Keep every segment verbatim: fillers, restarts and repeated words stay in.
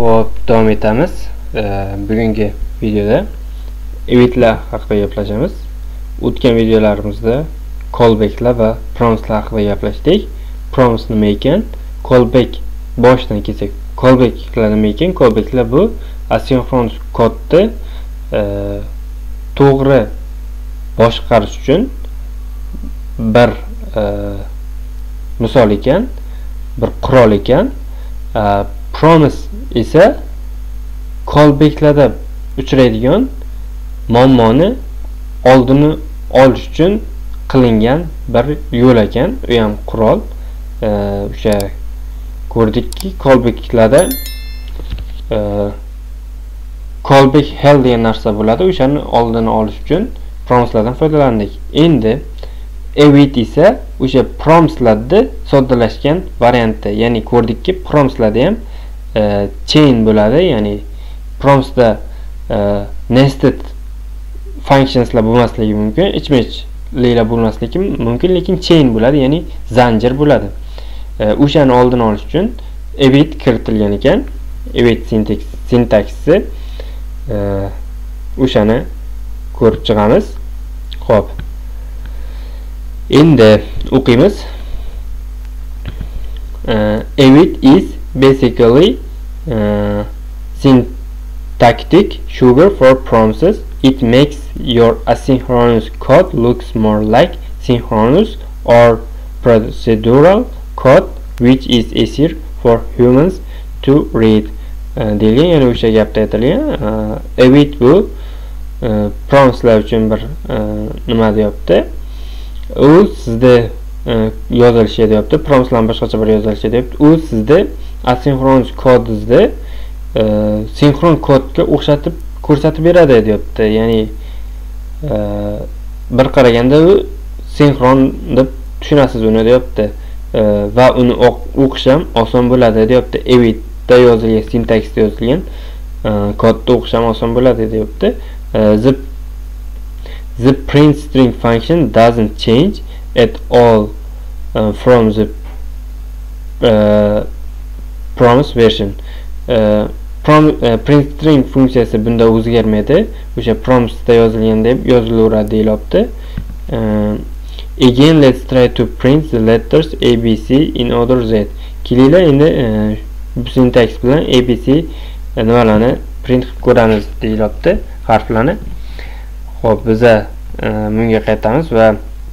Xo'p, davom etamiz. Bugungi videoda evitlar haqida gaplashamiz. O'tgan videolarimizda callbacklar va promiselar haqida gaplashdik. Promise nima ekan? Callback boshdan kelsak, callbacklar nima ekan? Callbacklar bu asynchrons kodni to'g'ri boshqarish uchun bir misol ekan, bir qurol ekan. Promise esa callbacklarda uchraydigan muammoni oldini olish uchun qilingan bir yo'l ekan. U ham qurol. O'sha ko'rdikki, callbacklarda callback hell degan narsa bo'ladi. O'shani oldini olish uchun promiselardan foydalandik. Endi await esa o'sha promiselarni soddalashgan varianti. Ya'ni ko'rdikki, promiselarda ham chain bo'ladi, ya'ni promiseda nested functionslar bo'lmasligi mumkin, ichma-ichliklar bo'lmasligi mumkin, lekin chain bo'ladi, ya'ni zanjir bo'ladi. O'shani oldini olish uchun await kiritilgan ekan. Await sintaksi o'shani ko'rib chiqamiz. Xo'p. Endi o'qiymiz. Await is basically uh, syntactic sugar for promises. It makes your asynchronous code looks more like synchronous or procedural code, which is easier for humans to read. Degan, ya'ni o'sha gapda aytilgan. Await bu promiselar uchun bir nima deyapti? U sizda yozilishi deyapti. Promiselar boshqacha bir yozilishi deyapti. U sizda asynchrons kodingizda sinkron kodga o'xshatib ko'rsatib beradi deyapti. Ya'ni bir qaraganda u sinkron deb tushunasiz uni deyapti. Va uni o'qish ham oson bo'ladi deyapti. Awaitda yozilgan, sintaksda yozilgan kodni o'qish ham oson bo'ladi deyapti. The The print string function doesn't change at all uh, from the uh, promise version. Uh, prom, uh, print string funksiyasi bunda o'zgarmaydi. O'sha promiseda yozilgan deb yozilaveradi deyilibdi. Uh, again, let's try to print the letters A B C in order Z. Kelinglar endi uh, bu sintaks bilan A B C nimalarni print qilib ko'ramiz deyilibdi, harflarni. Xo'p, biz bunga qaytamiz va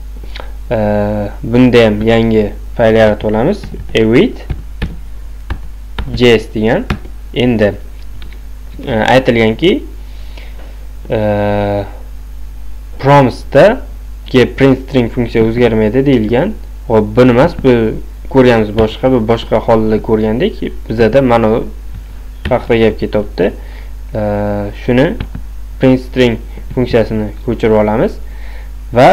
bunda ham yangi fayl yaratib olamiz. Await js degan. Endi aytilganki, promiseda ki print string funksiya o'zgarmaydi deyilgan. Xo'p, bu emas, bu ko'rganimiz boshqa, bu boshqa holda ko'rgandik. Bizda mana bu haqida gap ketyapti. Shuni print string funksiyasini ko'chirib olamiz va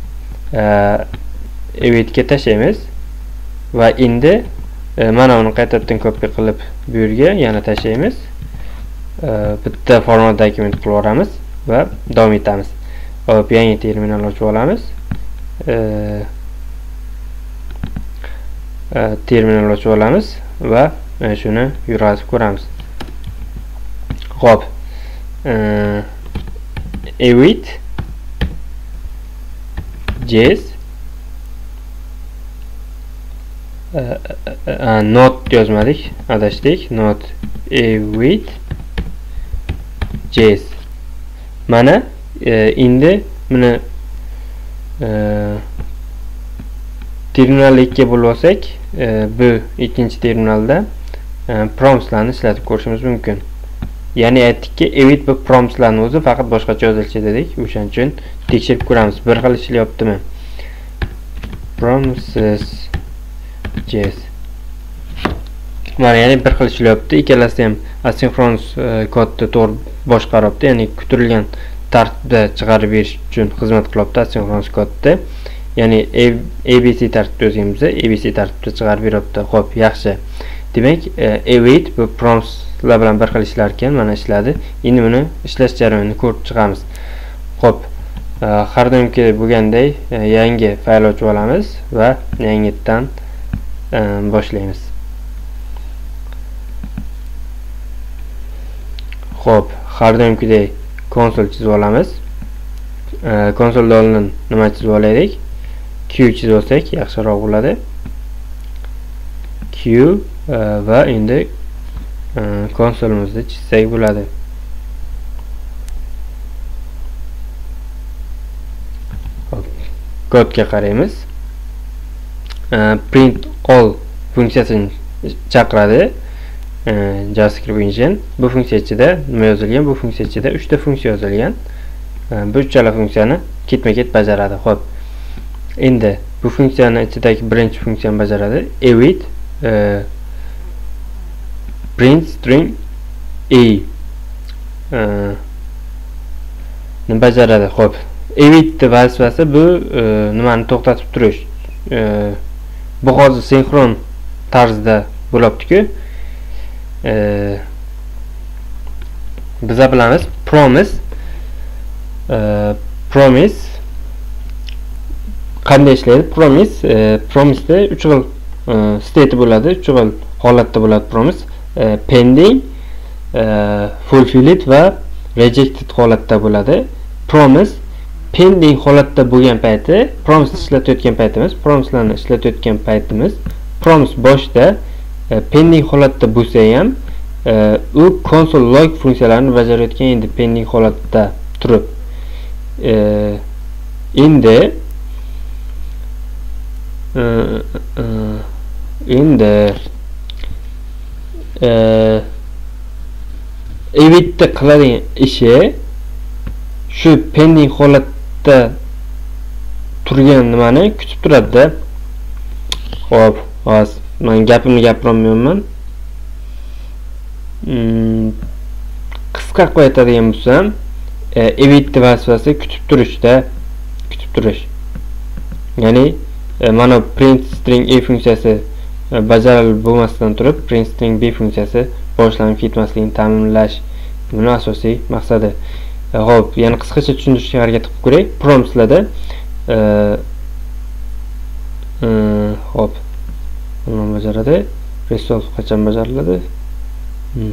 awaitga tashlaymiz va endi mana uni qaytadan copy qilib bu yerga yana tashlaymiz. Bitta format dokument qilib yuboramiz va davom etamiz. Hop, yangi terminal ochib olamiz. Terminal ochib olamiz va shuni yuritib ko'ramiz. Hop. Await js uh, uh, not yozmadik, adashdik. Not await js. Mana uh, endi buni uh, terminalga ikki bo'lib olsak, uh, bu ikkinchi terminalda uh, promiselarni ishlatib ko'rishimiz mumkin. Ya'ni aytdikki, await bu promiselarning o'zi faqat boshqacha yozilishi dedik. O'shaning uchun tekshirib ko'ramiz, bir xil ishlayaptimi. Promises js. Mana, ya'ni bir xil ishlayapti. Ikkalasi ham asynchrons kodni to'g'ri boshqaryapti, ya'ni kutilgan tartibda chiqarib berish uchun xizmat qilyapti asynchrons kodni. Ya'ni A B C tartibda yozganimizda A B C tartibda chiqarib beryapti. Xo'p, yaxshi. Demak, await bu promiselar bilan bir xil ishlar ekan, mana ishladi. Endi buni ishlash jarayonini ko'rib chiqamiz. Xo'p, har doimgi bo'lganday yangi fayl ochib olamiz va yangitdan boshlaymiz. Xo'p, har doimgidek konsol chizib olamiz. Konsolda oldin nima chizib olaylik? Q chizib olsak yaxshiroq bo'ladi. Q va endi konsolimizni chizsak bo'ladi. Kodga qaraymiz. Print all funksiyasini chaqiradi. JavaScript engine bu funksiya ichida nima yozilgan? Bu funksiya ichida uchta funksiya yozilgan. Bu uchala funksiyani ketma-ket bajaradi. Xo'p. Endi bu funksiyani ichidagi birinchi funksiyani bajaradi. Await uh, print string a uh, ni bajaradi. Xo'p. Await vazifasi bu uh, nimani to'xtatib turish. Uh, bu hozir sinxron tarzda bo'libdi-ku. Uh, biz bilamiz promise uh, promise qanday ishlaydi? Promise uh, promise da uch xil uh, state bo'ladi, uch xil holatda bo'ladi promise. Uh, pending, uh, fulfilled va rejected holatda bo'ladi. Promise pending holatda bo'lgan payti, promise ishlatayotgan paytimiz, promiselarni ishlatayotgan paytimiz, promise boshda uh, pending holatda bo'lsa ham, uh, u console log funksiyalarini bajarayotgan endi pending holatda turib. Uh, endi uh, uh, endi uh, await qiladigan ishi shu pending holatda turgan nimani kutib turadi-da. Xo'p, hozir men gapimni gapirolmayman. Hmm, qisqa qo'yib aytadigan bo'lsam, await vazifasi kutib turishda, kutib turish. Ya'ni mana print string a funksiyasi bajarilib bo'lmasdan turib, print string b funksiyasi boshlanib ketmasligini ta'minlash buni asosiy maqsadi. Xo'p, yana qisqacha tushuntirishga harakat qilib ko'ray. Promiselarda xo'p, nima bajaradi? Resolve qachon bajariladi? Hmm.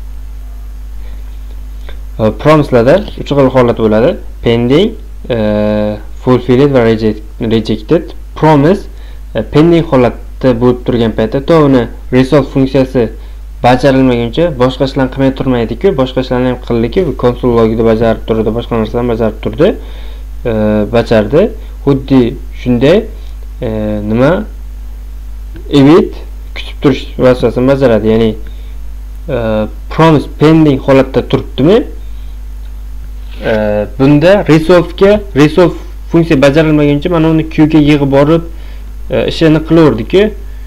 Promiselarda uch xil holat bo'ladi. Pending, uh, fulfilled va rejected. Promise uh, pending holatda bo'lib turgan paytda to uni resolve funksiyasi bajarilmaguncha boshqa ishlarni qilmay turmaydi-ku, boshqa ishlarni ham qildi-ku, console logida bajarib turdi, boshqa narsalarni bajarib turdi, uh, bajardi. Xuddi shunday uh, nima await kutib turish vazifasini bajaradi. Ya'ni uh, promise pending holatda turibdimi? Uh, bunda resolve ga resolve funksiya bajarilmaguncha mana uni Q ga yig'ib borib uh, ishini qilaverdi-ku.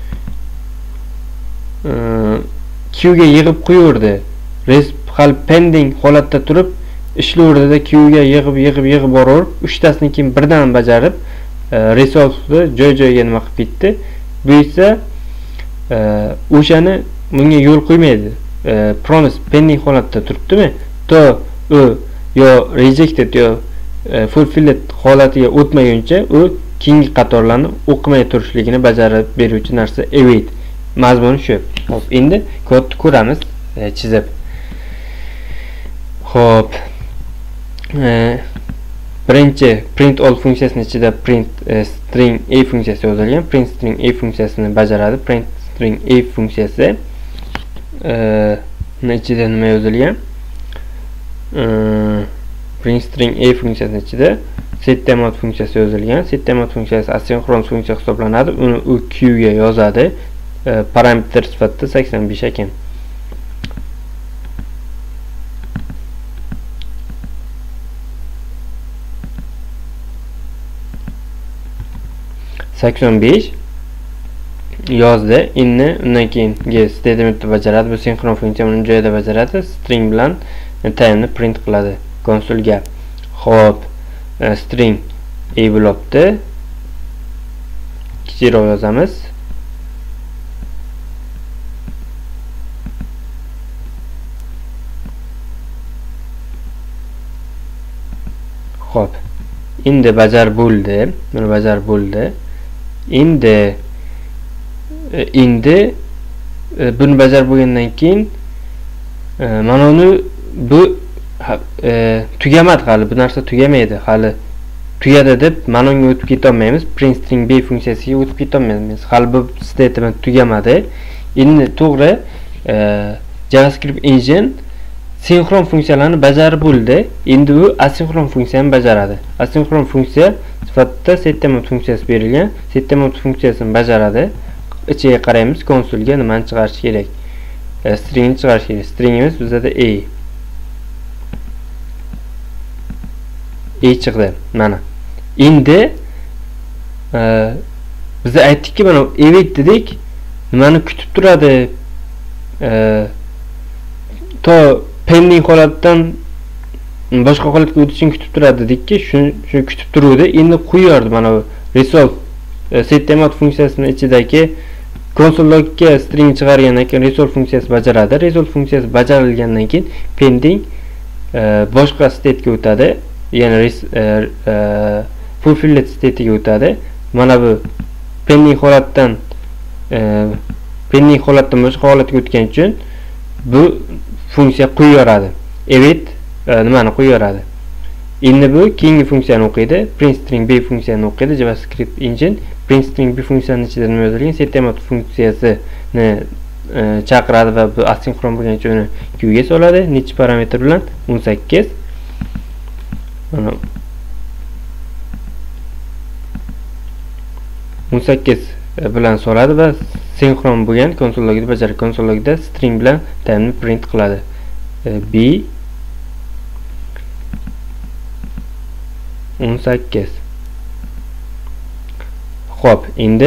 Uh, Q ga yig'ib qo'yaverdi. Hali pending holatda turib ishlayverdi-da, Q ga yig'ib yig'ib yig'ib boraverib, uchtasini keyin birdan bajarib, uh, resolve joy-joyiga nima qilib ketdi. Bu esa uh, o'shani bunga yo'l qo'ymaydi. Uh, promise pending holatda turibdimi? To u yo rejected yo uh, fulfilled holatiga o'tmaguncha u keyingi qatorlarni o'qimay turishligini bajarib beruvchi narsa await. Mazmuni shu. Xo'p, endi kodni ko'ramiz, e, chizib. Xo'p. E, birinchi print all funksiyasining ichida print e, string a funksiyasi yozilgan. Print string a funksiyasini bajaradi. Print string a funksiyasi e, ichida nima yozilgan? E, print string a funksiyasining ichida setTimeout funksiyasi yozilgan. setTimeout funksiyasi asinxron funksiya hisoblanadi. Uni u Q ga yozadi. Parametr sifatida sakson besh ekan. sakson besh yozdi. Endi undan keyingi statementni bajaradi. Bu sinxron funksiya uni joyida bajaradi. String bilan time'ni print qiladi konsolga. Xo'p, string a blokda kichikroq yozamiz. Xo'p. Endi bajar bo'ldi. Buni bajar bo'ldi. Endi endi buni bajar bo'lgandan keyin mana uni bu e, tugamadi, hali bu narsa tugamaydi, hali tugadi deb mana unga o'tib keta olmaymiz. Print string b funksiyasiga o'tib keta olmaymiz. Hali bu statement tugamadi. Endi to'g'ri e, JavaScript engine sinxron funksiyalarni bajarib bo'ldi. Endi u asinxron funksiyani bajaradi. Asinxron funksiya sifatida setMount funksiyasi berilgan. setMount funksiyasini bajaradi. Ichiga qaraymiz, konsolga nimani chiqarish kerak? E, stringni chiqarish kerak. Stringimiz bizda a. A chiqdi. Mana. Endi e, biz aytdikki, mana evet dedik. Nimani kutib turadi? E, to pending holatdan boshqa holatga o'tish uchun kutib turadi dedikki, shuni shuni kutib turuvdi. Endi qo'yardi mana bu resolve e, setMount funksiyasining ichidagi konsolga string chiqargandan keyin resolve funksiyasi bajaradi. Resolve funksiyasi bajarilgandan keyin pending e, boshqa state'ga o'tadi. Ya'ni res, e, e, fulfilled state'ga o'tadi. Mana bu pending holatdan e, pending holatdan boshqa holatga o'tgan uchun bu funksiya qo'yyoradi. Evet, e, nimani qo'yyoradi. Endi bu keyingi funksiyani o'qiydi. Print string b funksiyasini o'qiydi. JavaScript engine print string b funksiyasining ichida nima yozilgan? setMount funksiyasini e, chaqiradi va bu asinxron bo'lgan uchun uni queue'ga soladi. Necha parametr bilan? o'n sakkiz. Mana o'n sakkiz bilan soladi va sinxron bo'lgan konsol logida bajaradi. Konsol logida string bilan time'ni print qiladi. E, b o'n sakkiz. Xo'p, endi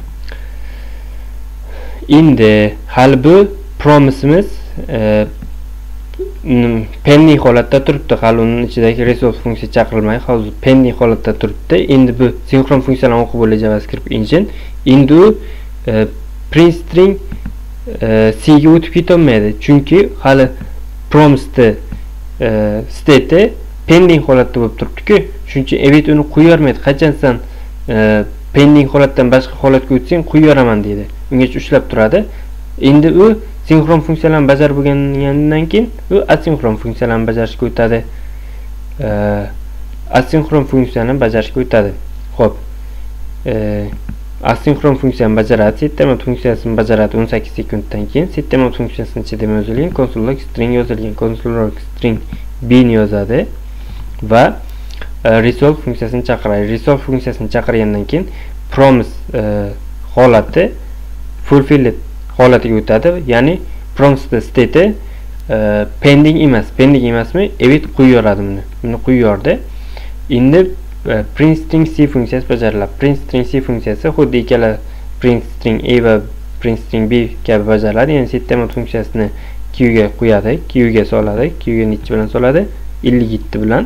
endi hali bu promise'imiz e, pending holatda turibdi. Hali uning ichidagi resolve funksiya chaqirilmay, hozir pending holatda turibdi. Endi bu sinxron funksiyalarni o'qib bo'ladi JavaScript engine. Endi u e, print string e, C ga o'tib keta olmaydi, chunki hali promise e, state pending holatda bo'lib turibdi-ku. Shuncha evet uni qo'yarmaydi. Qachon sen e, pending holatdan boshqa holatga o'tsang qo'yaraman deydi. Ungacha ushlab turadi. Endi u sinxron funksiyalarni bajarib bo'lgandan keyin u asinxron funksiyalarni bajarishga o'tadi. E, asinxron funksiyani bajarishga o'tadi. Xo'p. E, asinxron funksiyani bajaradi, setMount funksiyasini bajaradi o'n sakkiz sekunddan keyin. setMount funksiyasining ichida nima yozilgan? Console.log string yozilgan. Console.log string b ni yozadi va e, resolve funksiyasini chaqiradi. Resolve funksiyasini chaqirgandan keyin promise e, holati fulfilled holatiga o'tadi. Ya'ni promise state e, pending emas. Pending emasmi? Evet qo'yyoradi buni. Buni qo'yyordi. Endi e, print string c funksiyasi bajariladi. Print string c funksiyasi xuddi ikkala print string a va print string b kabi bajariladi. Ya'ni setMount funksiyasini queue'ga qo'yadi, queue'ga soladi. Queue'ga necha bilan soladi? ellik yetti bilan.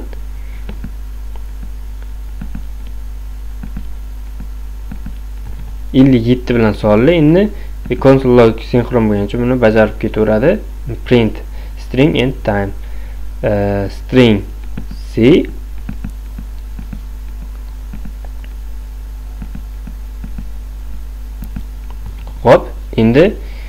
ellik yetti bilan soldi. Endi console.log sinxron bo'lgancha buni bajarib ketaveradi. Print string and time uh, string c Hop, endi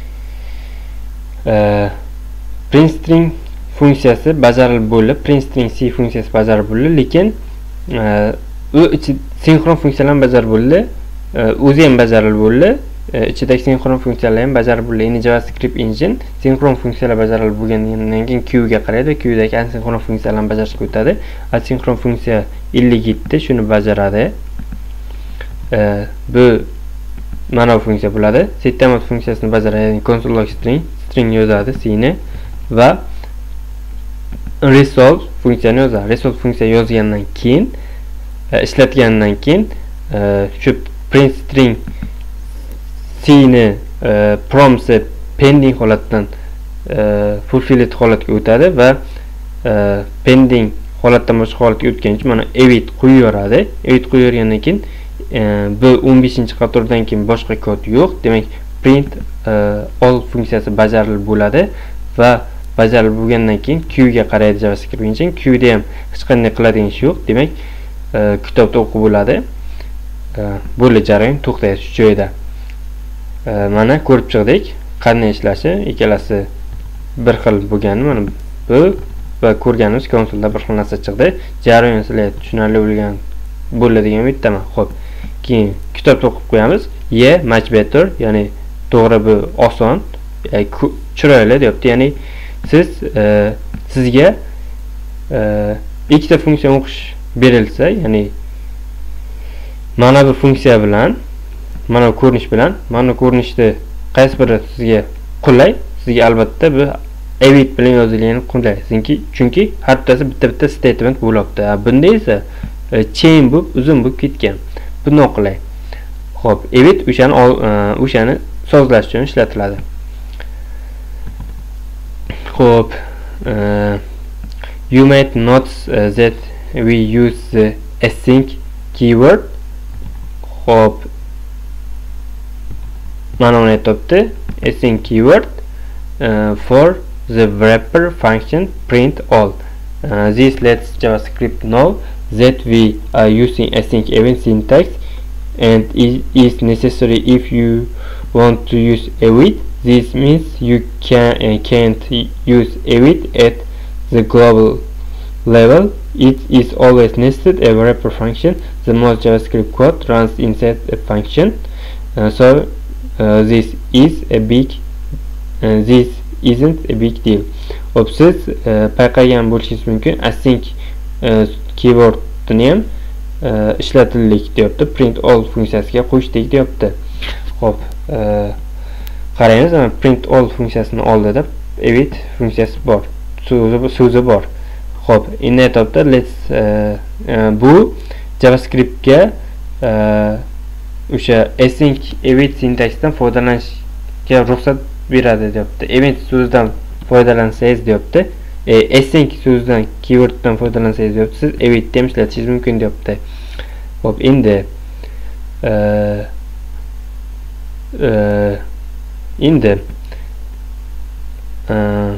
uh, print string funksiyasi bajarilib bo'ldi. Print string c funksiyasi bajarib bo'ldi, lekin uh, u ichi sinxron funksiyalarni bajarib bo'ldi. Uh, o'zi ham bajarilib bo'ldi. Uh, ichidagi sinxron funksiyalar ham bajarib bo'ldi. Endi JavaScript engine sinxron funksiyalar bajarilib bo'lgandan keyin queue'ga qaraydi, queue'dagi asinxron funksiyalarni bajarishga o'tadi. Asinxron funksiya ellik yetti shuni bajaradi. Uh, bu mana bu funksiya bo'ladi. setMount funksiyasini bajaradi. Console.log string string yozadi c ni va resolve funksiyani yozadi. Resolve funksiya yozgandan keyin uh, ishlatgandan keyin uh, shu print string c ni uh, promise pending holatdan uh, fulfilled holatga o'tadi va uh, pending holatdan boshqa holatga o'tgancha mana evet qo'yyoradi. Evet qo'yyorgandan keyin uh, bu o'n beshinchi qatordan keyin boshqa kod yo'q. Demak, print uh, all funksiyasi bajarilib bo'ladi va bajarilib bo'lgandan keyin queue'ga qaraydi JavaScript engine. Queue'da ham hech qanday qiladigan ish yo'q. Demak, uh, kitobda o'qib bo'ladi. Uh, bo'ldi, jarayon to'xtaydi shu joyda. Uh, mana ko'rib chiqdik qanday ishlashi. Ikkalasi bir xil bo'lgani. Mana bu va ko'rganimiz konsolda bir xil narsa chiqdi. Jarayon sizlarga tushunarli bo'lgan bo'ladigan bittaman. Xo'p, keyin kitobda o'qib qo'yamiz. Ye much better, ya'ni to'g'ri, bu oson, chiroyli deyapti. Ya'ni siz e, sizga e, ikkita funksiya o'qish berilsa, ya'ni mana bu funksiya bilan, mana bu ko'rinish bilan, mana bu ko'rinishni qaysi biri sizga qulay, sizga albatta bu await bilan yozilgani qulay. Chunki chunki har bittasi bitta-bitta statement bo'libdi. Bunda esa chain bo'lib, uzun bo'lib ketgan. Bu noqulay. Xo'p, await o'shani o'shani sozlash uchun ishlatiladi. Xo'p, uh, you might notice uh, that we use the async keyword. Xo'p, mana uni aytibdi, async keyword uh, for the wrapper function print all. Uh, this lets JavaScript know that we are using async event syntax and it is necessary if you want to use await. This means you can uh, can't use await at the global level. It is always nested a wrapper function. The most JavaScript code runs inside a function. Uh, so uh, this is a big uh, this isn't a big deal. Hop, siz uh, payqagan bo'lishingiz mumkin. Async uh, keywordni ham uh, ishlatildik deyapti. Print all funksiyasiga qo'shdik deyapti. Hop, uh, qaraymiz, print all funksiyasini oldida await funksiyasi bor, so'zi so'zi bor. Xo'p, endi aytibdi, let's uh, uh, bu JavaScriptga uh, o'sha async await sintaksdan foydalanishga ruxsat beradi deyapti. Event so'zidan foydalansangiz deyapti. E, async so'zidan keyworddan foydalansangiz deyapti. Siz await ham ishlatishingiz mumkin deyapti. Xo'p, endi uh, uh, endi uh,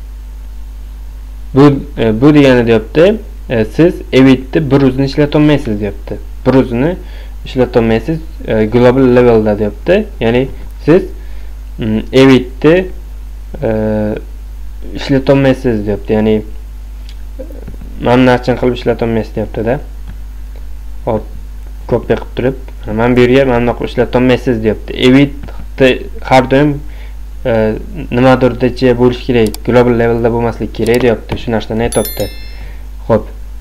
bu uh, bu degani deyapti, uh, siz awaitni bir o'zini ishlata olmaysiz deyapti. Bir o'zini ishlata olmaysiz uh, global levelda deyapti. Ya'ni siz um, awaitni uh, ishlata olmaysiz deyapti. Ya'ni mana narchani qilib ishlata olmaysiz deyapti-da. Hop, copy qilib turib, mana bu yerga mana bunaqa ishlata olmaysiz deyapti. Await har doim nimadirdacha bo'lish kerak, global levelda bo'lmaslik kerak deyapti. Shu narsani aytibdi. Xo'p,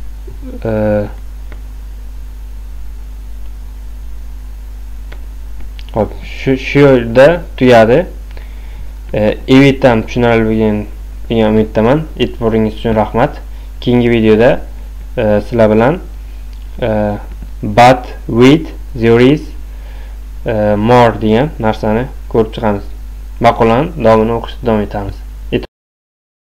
Xo'p, shu shu yerda tugadi. Await ham tushunarli bo'lgan degan umiddaman. E'tiboringiz uchun rahmat. Keyingi videoda sizlar bilan but with there is more degan narsani ko'rib chiqamiz. Maqolani davomini o'qishda davom etamiz.